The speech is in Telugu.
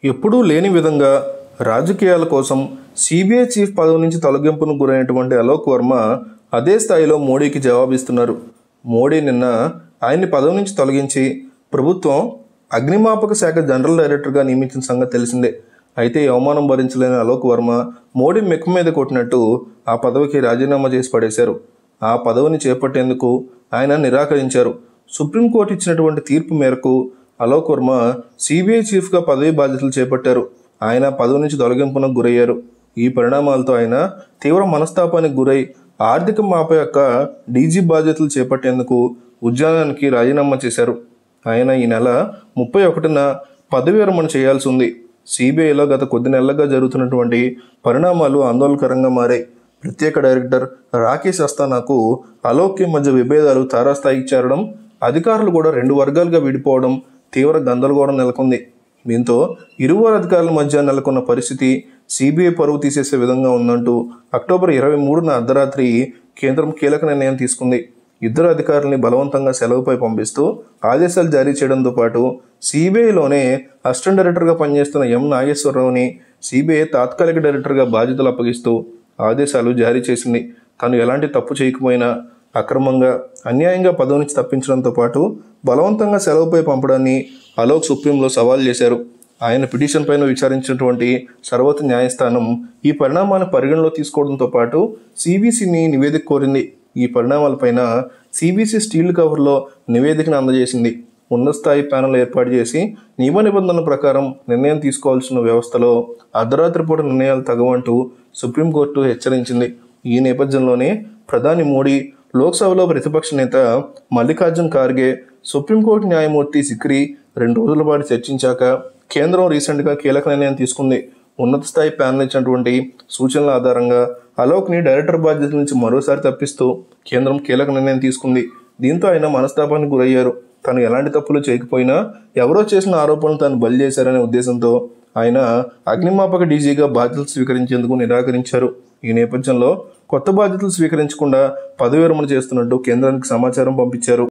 ఎప్పుడూ లేని విధంగా రాజకీయాల కోసం సిబిఐ చీఫ్ పదవి నుంచి తొలగింపును గురైనటువంటి అలోక్ వర్మ అదే స్థాయిలో మోడీకి జవాబిస్తున్నారు. మోడీ నిన్న ఆయన్ని పదవి నుంచి తొలగించి ప్రభుత్వం అగ్నిమాపక శాఖ జనరల్ డైరెక్టర్గా నియమించిన సంగతి తెలిసిందే. అయితే ఈ అవమానం భరించలేని అలోక్ వర్మ మోడీ మెక్కు మీద కొట్టినట్టు ఆ పదవికి రాజీనామా చేసి పడేశారు. ఆ పదవిని చేపట్టేందుకు ఆయన నిరాకరించారు. సుప్రీంకోర్టు ఇచ్చినటువంటి తీర్పు మేరకు అలోక్ వర్మ సిబిఐ చీఫ్గా పదవి బాధ్యతలు చేపట్టారు. ఆయన పదవి నుంచి తొలగింపునకు గురయ్యారు. ఈ పరిణామాలతో ఆయన తీవ్ర మనస్తాపానికి గురై ఆర్థిక మాప యొక్క డీజీ బాధ్యతలు చేపట్టేందుకు ఉద్యోగానికి రాజీనామా చేశారు. ఆయన ఈ నెల 31న పదవి విరమణ చేయాల్సి ఉంది. సిబిఐలో గత కొద్ది నెలలుగా జరుగుతున్నటువంటి పరిణామాలు ఆందోళనకరంగా మారాయి. ప్రత్యేక డైరెక్టర్ రాకేష్ అస్థానాకు అలోక్కి మధ్య విభేదాలు తారాస్థాయికి చేరడం, అధికారులు కూడా 2 వర్గాలుగా విడిపోవడం తీవ్ర గందరగోళం నెలకొంది. దీంతో ఇరువురు అధికారుల మధ్య నెలకొన్న పరిస్థితి సిబిఐ పరువు తీసేసే విధంగా ఉందంటూ అక్టోబర్ 23న అర్ధరాత్రి కేంద్రం కీలక నిర్ణయం తీసుకుంది. ఇద్దరు అధికారుల్ని బలవంతంగా సెలవుపై పంపిస్తూ ఆదేశాలు జారీ చేయడంతో పాటు సిబిఐలోనే అసిస్టెంట్ డైరెక్టర్గా పనిచేస్తున్న ఎం నాగేశ్వరరావుని సిబిఐ తాత్కాలిక డైరెక్టర్గా బాధ్యతలు అప్పగిస్తూ ఆదేశాలు జారీ చేసింది. తను ఎలాంటి తప్పు చేయకపోయినా అక్రమంగా అన్యాయంగా పదవి నుంచి తప్పించడంతో పాటు బలవంతంగా సెలవుపై పంపడాన్ని అలోక్ సుప్రీంలో సవాల్ చేశారు. ఆయన పిటిషన్ పైన విచారించినటువంటి సర్వోన్నత న్యాయస్థానం ఈ పరిణామాలను పరిగణలో తీసుకోవడంతో పాటు సిబిసిని నివేదిక కోరింది. ఈ పరిణామాలపైన సిబిసి స్టీల్ కవర్లో నివేదికను అందజేసింది. ఉన్నత స్థాయి ప్యానెల్ ఏర్పాటు చేసి నియమ నిబంధనల ప్రకారం నిర్ణయం తీసుకోవాల్సిన వ్యవస్థలో అర్ధరాత్రి పూట నిర్ణయాలు తగవంటూ సుప్రీంకోర్టు హెచ్చరించింది. ఈ నేపథ్యంలోనే ప్రధాని మోడీ, లోక్సభలో ప్రతిపక్ష నేత మల్లికార్జున్ ఖార్గే, సుప్రీంకోర్టు న్యాయమూర్తి సిక్రీ 2 రోజుల పాటు చర్చించాక కేంద్రం రీసెంట్గా కీలక నిర్ణయం తీసుకుంది. ఉన్నత స్థాయి ప్యానెల్ ఇచ్చినటువంటి సూచనల ఆధారంగా అలోక్ని డైరెక్టర్ బాధ్యతల నుంచి మరోసారి తప్పిస్తూ కేంద్రం కీలక నిర్ణయం తీసుకుంది. దీంతో ఆయన మనస్తాపానికి గురయ్యారు. తను ఎలాంటి తప్పులు చేయకపోయినా ఎవరో చేసిన ఆరోపణలు తాను బలి చేశారనే ఉద్దేశంతో ఆయన అగ్నిమాపక డీజీగా బాధ్యతలు స్వీకరించేందుకు నిరాకరించారు. ఈ నేపథ్యంలో కొత్త బాధ్యతలు స్వీకరించకుండా పదవి విరమణ చేస్తున్నట్టు కేంద్రానికి సమాచారం పంపించారు.